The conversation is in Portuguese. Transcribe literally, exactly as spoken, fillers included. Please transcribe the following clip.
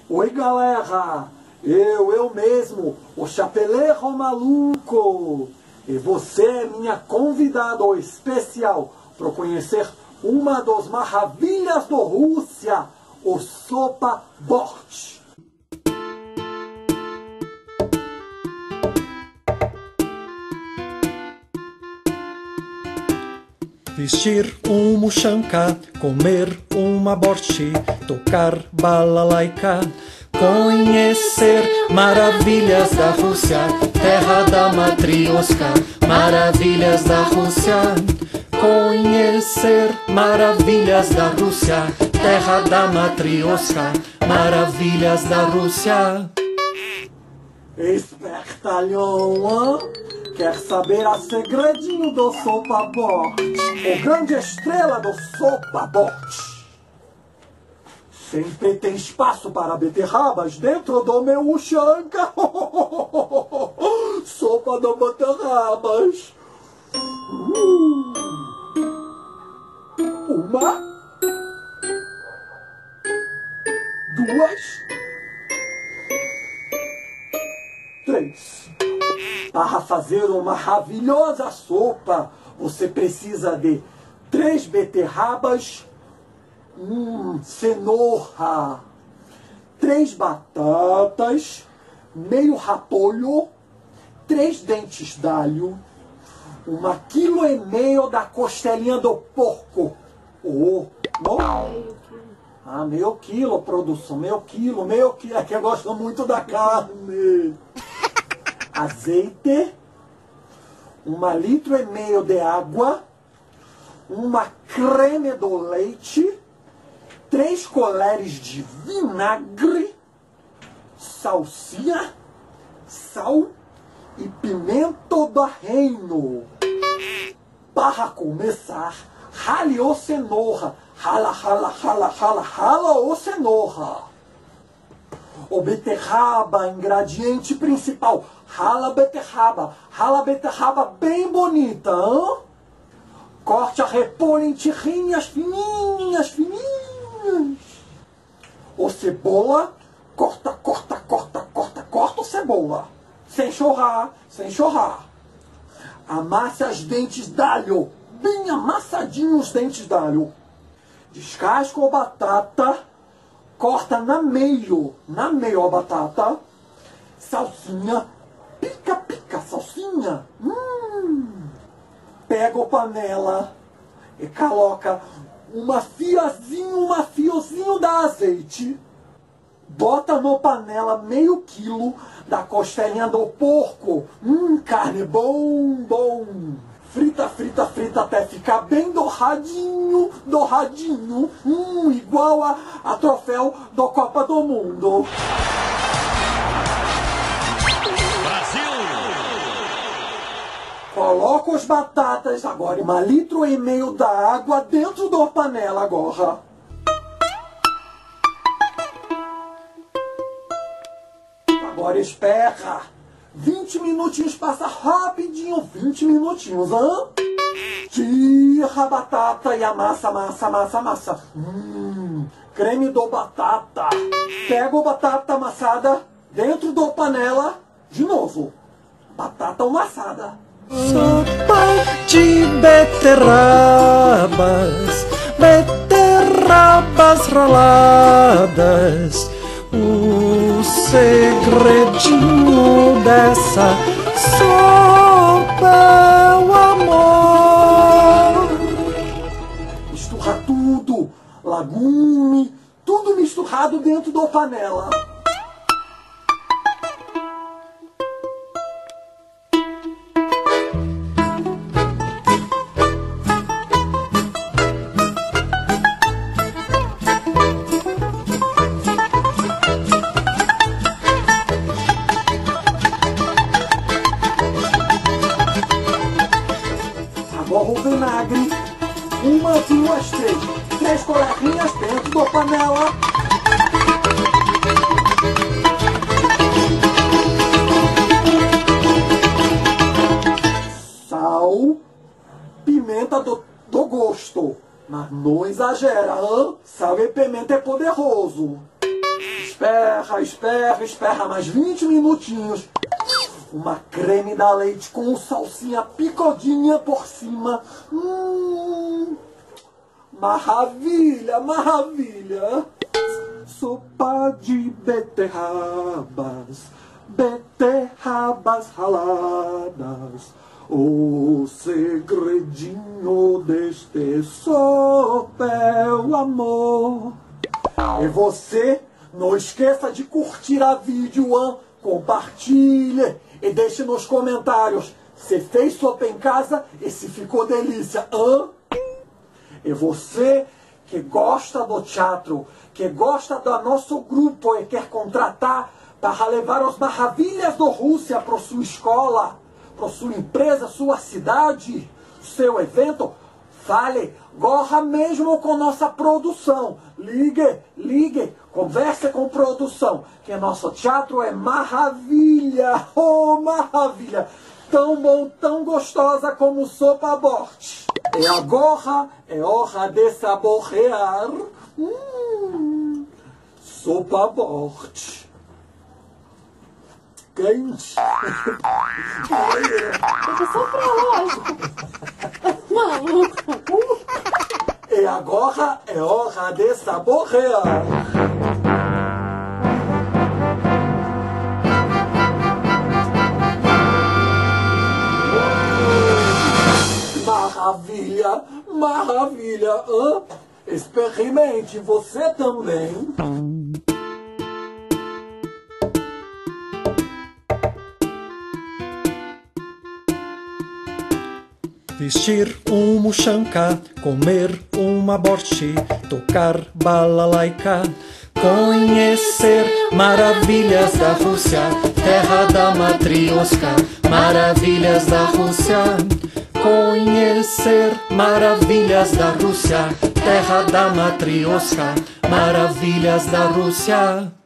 Oi galera, eu, eu mesmo, o Chapeleiro Maluco. E você é minha convidada especial para conhecer uma das maravilhas da Rússia, o sopa bortsch. Vestir um muxanca, comer uma bortsch, tocar balalaika, conhecer maravilhas da Rússia, terra da matrioska, maravilhas da Rússia. Conhecer maravilhas da Rússia, terra da matrioska, maravilhas da Rússia. Espertalhão, quer saber a segredinho do sopa bortsch? O grande estrela do sopa bortsch. Sempre tem espaço para beterrabas dentro do meu muxanca. Sopa de beterrabas. Uh. Uma. Duas. Três. Para fazer uma maravilhosa sopa, você precisa de três beterrabas, hum, cenoura, três batatas, meio repolho, três dentes d'alho, uma quilo e meio da costelinha do porco. Oh, não? Ah, meio quilo, produção, meio quilo, meio quilo, é que eu gosto muito da carne. Azeite, uma litro e meio de água, uma creme do leite, três colheres de vinagre, salsinha, sal e pimenta do reino. Para começar, rale o cenoura, rala, rala, rala, rala, rala o cenoura. O beterraba, ingrediente principal. Rala a beterraba. Rala a beterraba bem bonita. Hein? Corte a repolho em tirinhas fininhas, fininhas. O cebola. Corta, corta, corta, corta, corta o cebola. Sem chorar, sem chorar. Amasse os dentes d'alho. Bem amassadinhos os dentes d'alho. Descasca a batata. Corta na meio, na meio a batata, salsinha, pica, pica, salsinha. Hum. Pega a panela e coloca uma fiazinho, uma fiozinho da azeite. Bota na panela meio quilo da costelinha do porco. Hum, carne bom, bom. Frita, frita, frita até ficar bem douradinho, douradinho. Hum, igual a, a troféu da Copa do Mundo. Brasil! Coloca as batatas agora em um litro e meio da água dentro da panela agora. Agora espera. vinte minutinhos, passa rapidinho, vinte minutinhos, hã? Tira a batata e amassa, massa, massa, massa. Hum, creme do batata. Pega a batata amassada dentro da panela, de novo. Batata amassada. Sopa de beterrabas, beterrabas raladas. O segredinho dessa sopa é o amor. Mistura tudo, legume, tudo misturado dentro da panela. Agora o vinagre, uma, duas, três, três colherinhas dentro da panela. Sal, pimenta do, do gosto, mas não exagera, hein? Sal e pimenta é poderoso. Esperra, esperra, esperra mais vinte minutinhos. Uma creme da leite com salsinha picodinha por cima. Hum, maravilha, maravilha. Sopa de beterrabas, beterrabas raladas. O segredinho deste sopa é o amor. E você, não esqueça de curtir a vídeo, hein? Compartilhe e deixe nos comentários se fez sopa em casa e se ficou delícia, hein? E você que gosta do teatro, que gosta do nosso grupo e quer contratar para levar as maravilhas da Rússia para sua escola, para sua empresa, sua cidade, seu evento, fale, gorra mesmo com nossa produção. Ligue, ligue, converse com produção, que nosso teatro é maravilha, oh maravilha, tão bom, tão gostosa como sopa Bort. E agora é hora de saborear hum, sopa Bort. Quente. Eu tô só pra lógico. Maluco. E agora é hora de saborear. Maravilha, maravilha, hein? Experimente você também. Vestir um muxanca, comer uma borchi, tocar balalaika, conhecer maravilhas da Rússia, terra da matrioska, maravilhas da Rússia. Conhecer maravilhas da Rússia, terra da matrioska, maravilhas da Rússia.